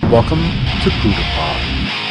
Welcome to Buddhapod.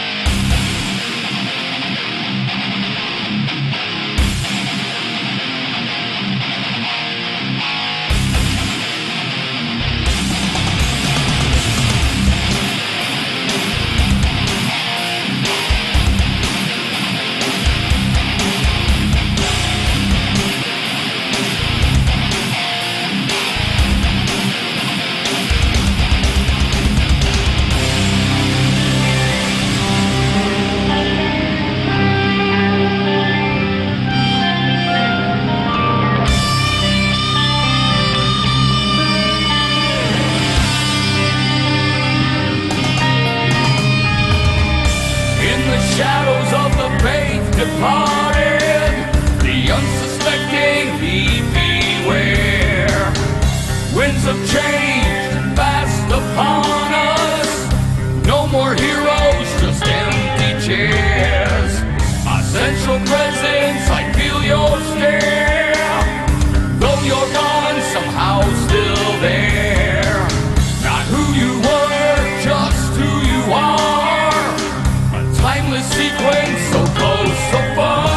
Shadows of the faith departed, the unsuspecting he beware. Winds of change fast upon us, no more heroes, just empty chairs. A central presence, I feel your stare. Though you're gone, somehow still there. Not who you were, just who you are. Timeless sequence, so close, so far.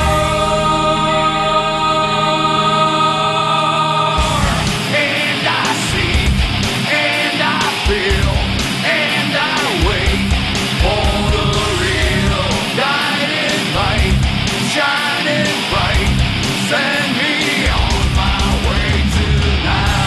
And I seek, and I feel, and I wait for the real guiding light, shining bright. Send me on my way tonight.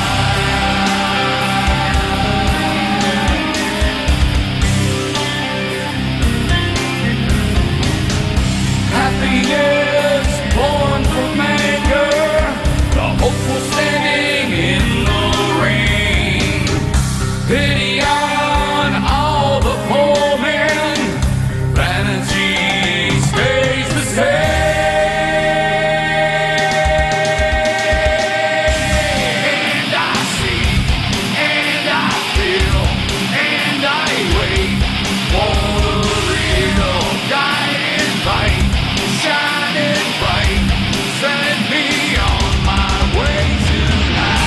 Happiness born from anger, the hopeful standing in the rain. Pity on all the poor men, vanity stays the same. And I see, and I feel, and I wait for the real guiding light, shining bright, send me on my way tonight.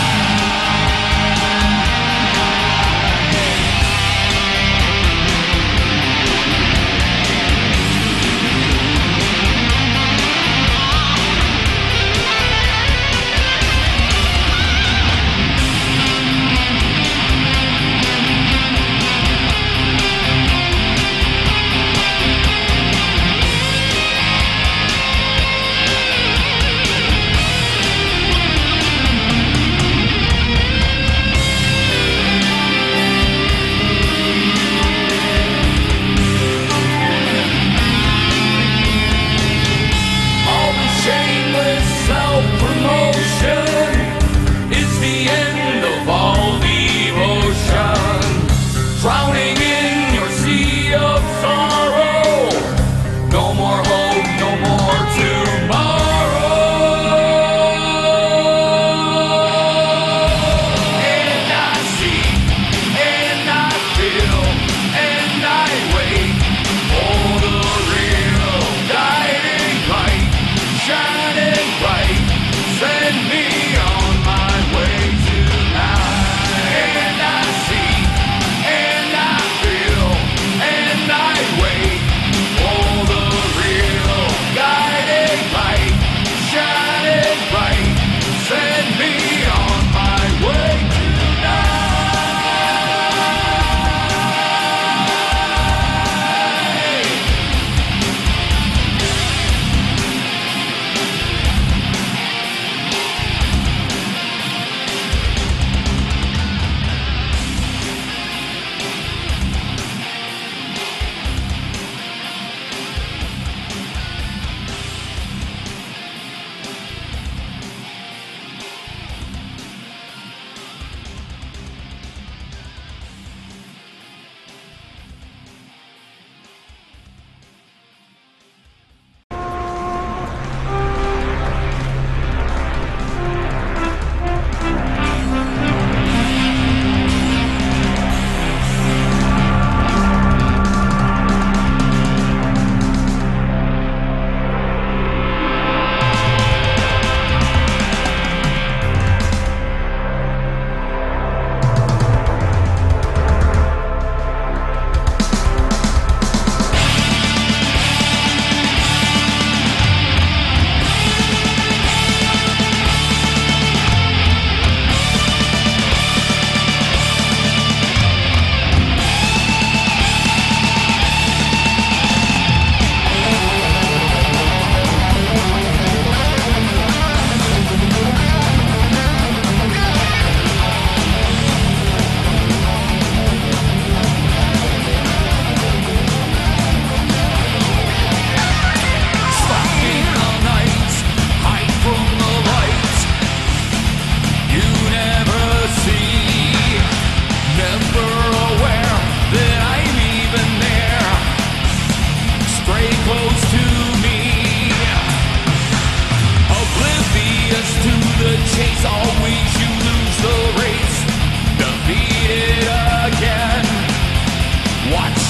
All the shameless self-promotion is the end of all devotion. Drowning in your sea of sorrow, no more hope, no more tomorrow. And I see, and I feel, and I wait for the real guiding light, shining bright, send me on my way tonight. And I see, and I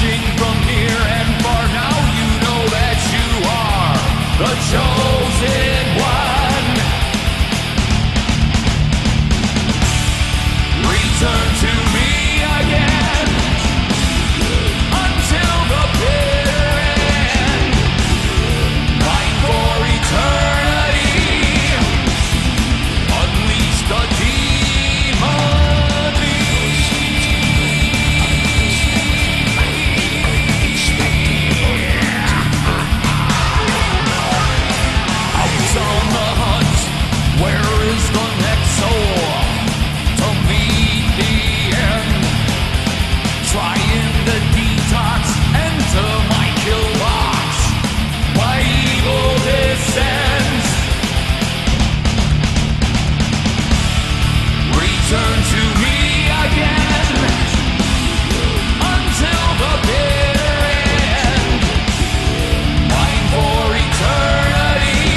watching from near and far. Now you know that you are the chosen one. Return to me again until the bitter end. Mine for eternity. Unleash the demon out on the hunt. Where is the next soul to meet the end? Trying the detox, enter my kill box. My evil descends. Return to me again until the bitter end. Mine for eternity.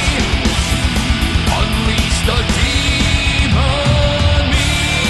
Unleash the demon me.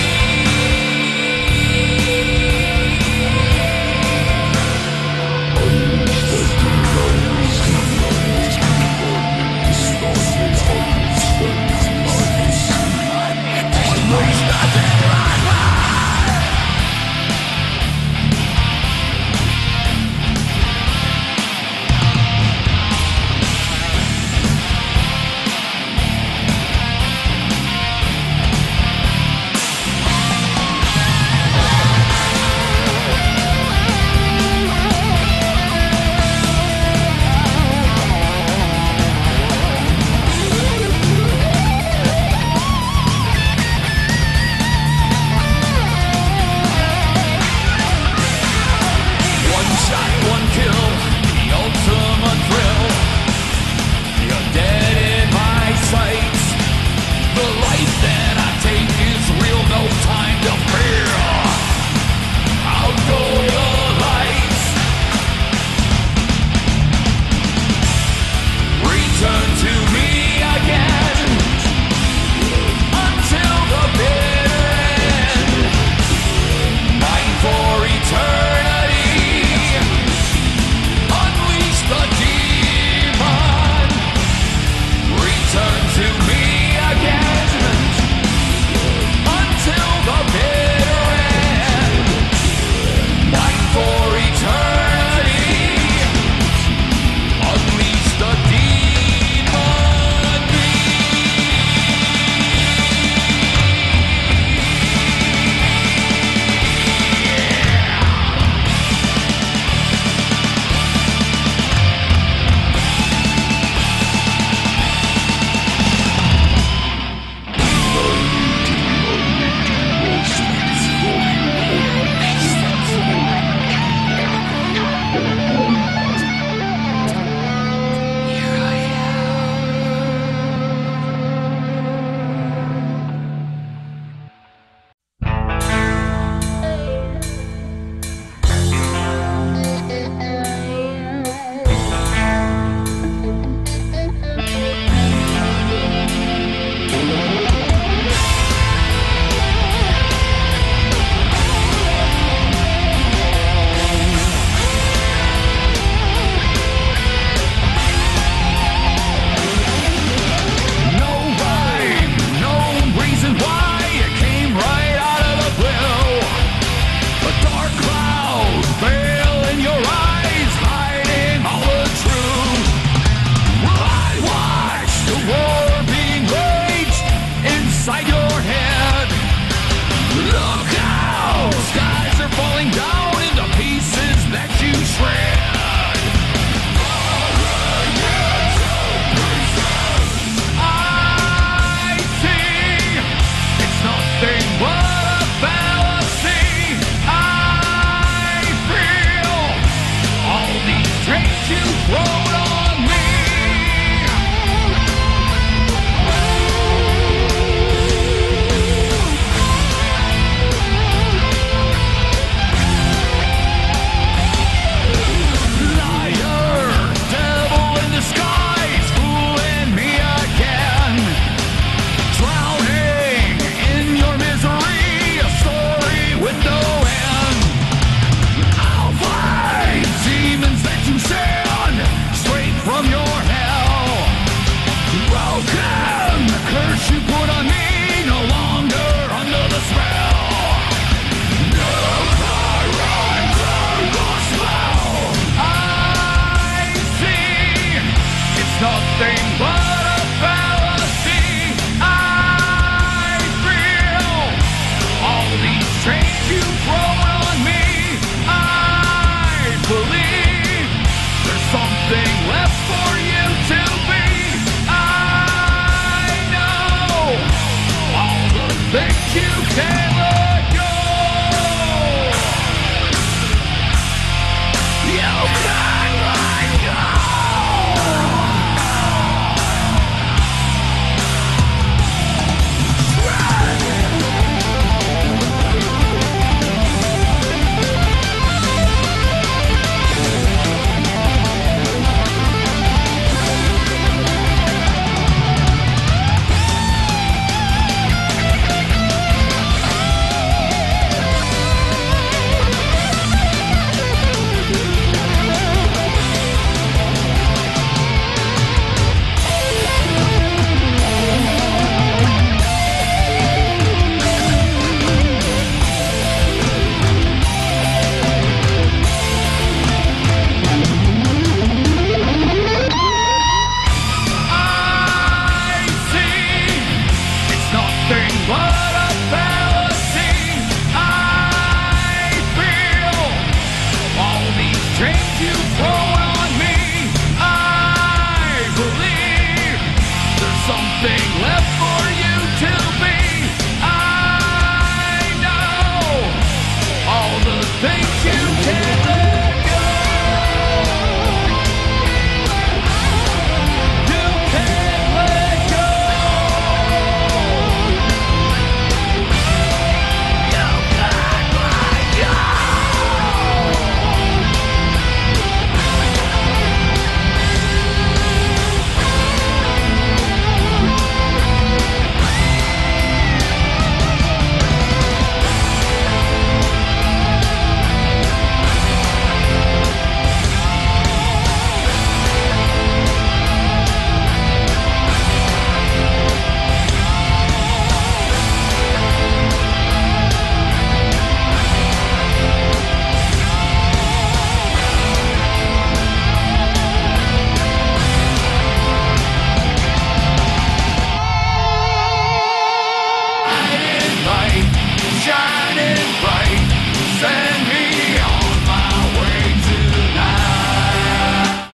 One shot, one kill, the ultimate thrill. You're dead in my sights. The life that I take is real, no time to fear. Out go the lights. Return to me again until the bitter end. Mine for eternity. Unleash the demon. Return to me again until the bitter end. Mine for eternity. Unleash the demon me. No rhyme, no reason why it came right out of the blue. A dark cloud veil in your eyes, hiding all the truth. I watch the war being waged inside your head. Look out, skies are falling down into pieces that you shred. I see it's nothing but a fallacy. I feel all these traits you throw